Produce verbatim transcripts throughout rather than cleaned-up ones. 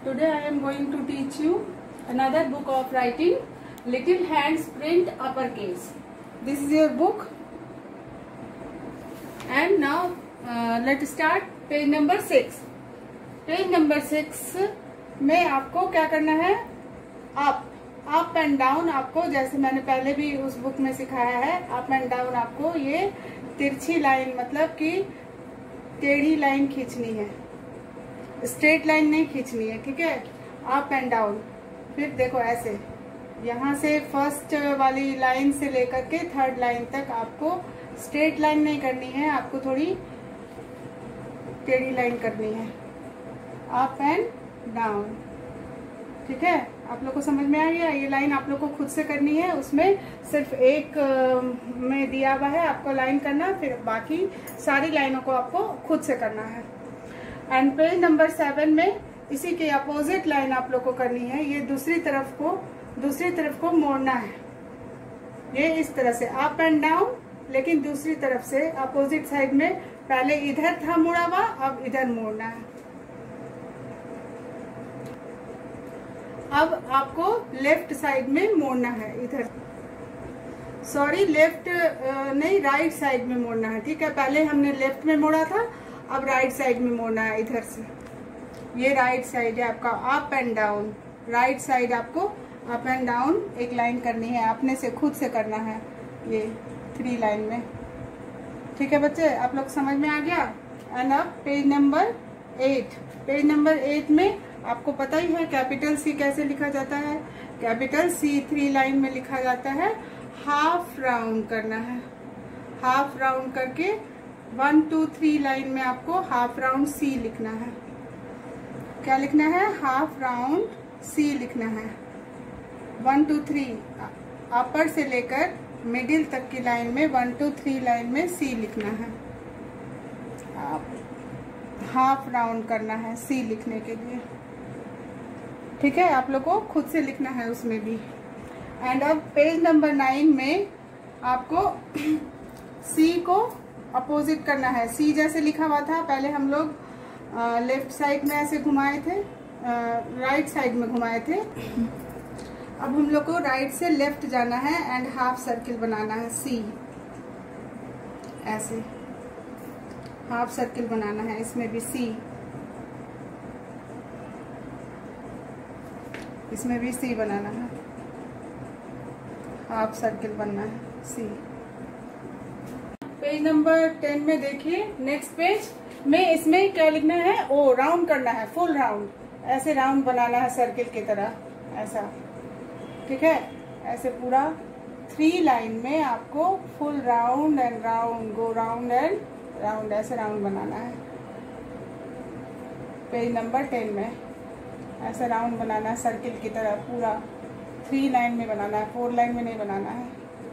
Today I am going to teach you another book of writing, Little Hands Print Uppercase. This is your book. And now uh, let's start page number six. Page number six में आपको क्या करना है, up up and down. आपको जैसे मैंने पहले भी उस बुक में सिखाया है, अप एंड डाउन आपको ये तिरछी लाइन मतलब कि टेढ़ी लाइन खींचनी है, स्ट्रेट लाइन नहीं खींचनी है। ठीक है, अप एंड डाउन। फिर देखो ऐसे, यहाँ से फर्स्ट वाली लाइन से लेकर के थर्ड लाइन तक आपको स्ट्रेट लाइन नहीं करनी है, आपको थोड़ी टेढ़ी लाइन करनी है, अप एंड डाउन। ठीक है, आप लोग को समझ में आ गया। ये लाइन आप लोग को खुद से करनी है, उसमें सिर्फ एक में दिया हुआ है आपको लाइन करना, फिर बाकी सारी लाइनों को आपको खुद से करना है। एंड पेज नंबर सेवन में इसी के अपोजिट लाइन आप लोग को करनी है। ये दूसरी तरफ को दूसरी तरफ को मोड़ना है, ये इस तरह से अप एंड डाउन, लेकिन दूसरी तरफ से अपोजिट साइड में। पहले इधर था मुड़ा हुआ, अब इधर मोड़ना है। अब आपको लेफ्ट साइड में मोड़ना है, इधर सॉरी लेफ्ट नहीं राइट साइड में मोड़ना है। ठीक है, पहले हमने लेफ्ट में मोड़ा था, अब राइट साइड में मोड़ना है इधर से। ये राइट साइड है आपका, up and down. Right side आपको अप एंड डाउन एक लाइन करनी है, अपने से खुद से करना है, ये थ्री लाइन में। ठीक है बच्चे, आप लोग समझ में आ गया। एंड अब page number eight. Page number eight में आपको पता ही है कैपिटल सी कैसे लिखा जाता है। कैपिटल सी थ्री लाइन में लिखा जाता है। हाफ राउंड करना है, हाफ राउंड करके वन टू थ्री लाइन में आपको हाफ राउंड सी लिखना है। क्या लिखना है? हाफ राउंड सी लिखना है। वन टू थ्री अपर से लेकर मिडिल तक की लाइन में वन टू थ्री लाइन में सी लिखना है। आप हाफ राउंड करना है सी लिखने के लिए। ठीक है, आप लोग को खुद से लिखना है उसमें भी। एंड अब पेज नंबर नाइन में आपको सी को अपोजिट करना है। सी जैसे लिखा हुआ था पहले हम लोग लेफ्ट साइड में ऐसे घुमाए थे, राइट साइड में घुमाए थे। अब हम लोग को राइट से लेफ्ट जाना है एंड हाफ सर्किल बनाना है सी, ऐसे हाफ सर्किल बनाना है। इसमें भी सी, इसमें भी सी बनाना है, हाफ सर्किल बनना है सी। पेज नंबर टेन में देखिए, नेक्स्ट पेज में इसमें क्या लिखना है? ओ राउंड करना है, फुल राउंड। ऐसे राउंड बनाना है सर्किल की तरह, ऐसा। ठीक है, ऐसे पूरा थ्री लाइन में आपको full round and round, go round and round, ऐसे राउंड बनाना है। पेज नंबर टेन में ऐसा राउंड बनाना है सर्किल की तरह, पूरा थ्री लाइन में बनाना है, फोर लाइन में नहीं बनाना है।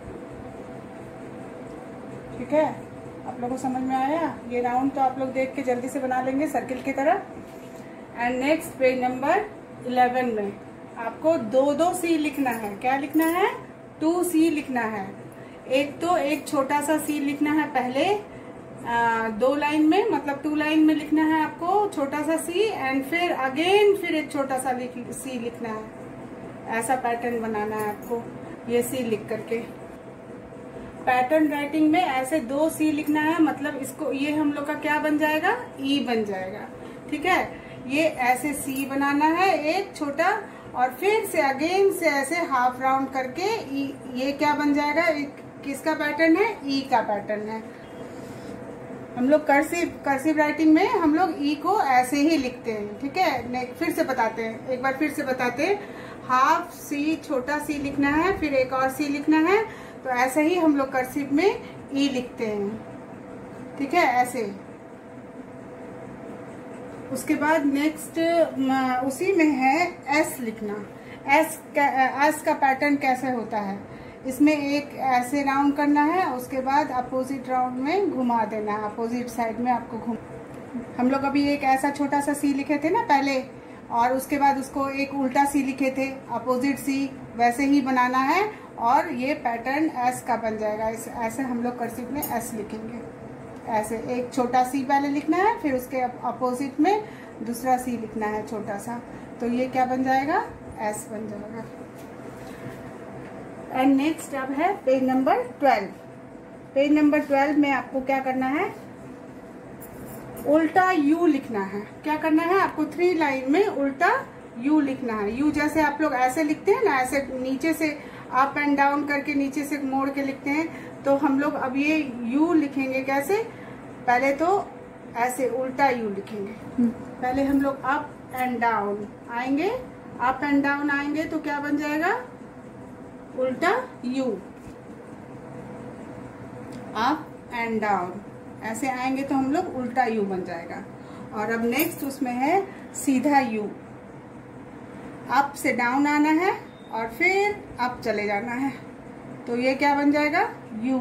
ठीक है, आप लोगों को समझ में आया? ये राउंड तो आप लोग देख के जल्दी से बना लेंगे सर्किल की तरह। And next page number eleven में आपको दो दो सी लिखना है। क्या लिखना है? टू सी लिखना है। एक तो एक छोटा सा सी लिखना है पहले आ, दो लाइन में, मतलब टू लाइन में लिखना है आपको छोटा सा सी, एंड फिर अगेन फिर एक छोटा सा लिख, सी लिखना है। ऐसा पैटर्न बनाना है आपको, ये सी लिख करके। पैटर्न राइटिंग में ऐसे दो सी लिखना है, मतलब इसको ये हम लोग का क्या बन जाएगा? ई बन जाएगा। ठीक है, ये ऐसे सी बनाना है एक छोटा, और फिर से अगेन से ऐसे हाफ राउंड करके ई, ये क्या बन जाएगा? किसका पैटर्न है? ई का पैटर्न है। हम लोग कर्सिव कर्सिव राइटिंग में हम लोग ई को ऐसे ही लिखते हैं। ठीक है, फिर से बताते हैं, एक बार फिर से बताते हैं। हाफ सी छोटा सी लिखना है, फिर एक और सी लिखना है, तो ऐसे ही हम लोग कर्सिव में ई लिखते हैं। ठीक है, ऐसे। उसके बाद नेक्स्ट उसी में है एस लिखना। एस का, एस का पैटर्न कैसे होता है? इसमें एक ऐसे राउंड करना है, उसके बाद अपोजिट राउंड में घुमा देना है, अपोजिट साइड में आपको घुम। हम लोग अभी एक ऐसा छोटा सा सी लिखे थे ना पहले, और उसके बाद उसको एक उल्टा सी लिखे थे, अपोजिट सी, वैसे ही बनाना है, और ये पैटर्न एस का बन जाएगा। इस ऐसे हम लोग कर्सिव में एस लिखेंगे। ऐसे एक छोटा सी पहले लिखना है, फिर उसके अपोजिट में दूसरा सी लिखना है छोटा सा, तो ये क्या बन जाएगा, एस बन जाएगा। एंड नेक्स्ट अब है page number twelve. Page number twelve में आपको क्या करना है, उल्टा यू लिखना है। क्या करना है आपको, थ्री लाइन में उल्टा यू लिखना है। यू जैसे आप लोग ऐसे लिखते हैं ना, ऐसे नीचे से अप एंड डाउन करके नीचे से मोड़ के लिखते हैं, तो हम लोग अब ये यू लिखेंगे कैसे, पहले तो ऐसे उल्टा यू लिखेंगे। पहले हम लोग अप एंड डाउन आएंगे, अप एंड डाउन आएंगे तो क्या बन जाएगा, उल्टा यू। अप एंड डाउन ऐसे आएंगे तो हम लोग उल्टा यू बन जाएगा। और अब नेक्स्ट उसमें है सीधा यू। अप से डाउन आना है और फिर अप चले जाना है, तो ये क्या बन जाएगा, यू।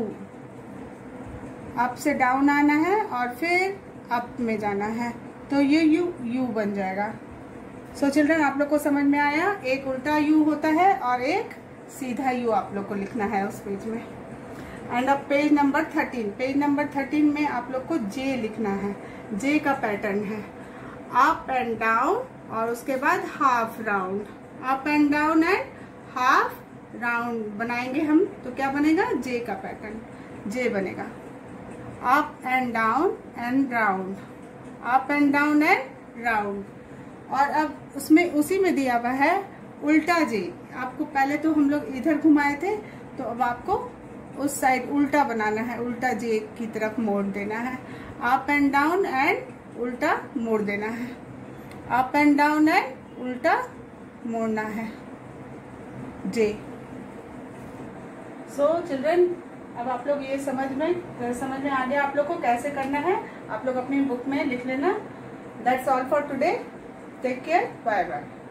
अप से डाउन आना है और फिर अप में जाना है, तो ये यू यू बन जाएगा। सो चिल्ड्रन, आप लोग को समझ में आया, एक उल्टा यू होता है और एक सीधा यू आप लोग को लिखना है उस पेज में। एंड अब page number thirteen. Page number thirteen में आप लोग को जे लिखना है। जे का पैटर्न है अप एंड डाउन और उसके बाद half round. Up and down and half round बनाएंगे हम, तो क्या बनेगा, जे का पैटर्न, जे बनेगा। Up and down and round, up and down and round. और अब उसमें उसी में दिया हुआ है उल्टा जे। आपको पहले तो हम लोग इधर घुमाए थे, तो अब आपको उस साइड उल्टा बनाना है, उल्टा जे की तरफ मोड़ देना है। अप एंड डाउन एंड उल्टा मोड़ देना है, अप एंड डाउन एंड उल्टा मोड़ना है, जे। सो चिल्ड्रन, अब आप लोग ये समझ में समझ में आ गया आप लोग को कैसे करना है, आप लोग अपनी बुक में लिख लेना। That's all for today, take care, bye bye.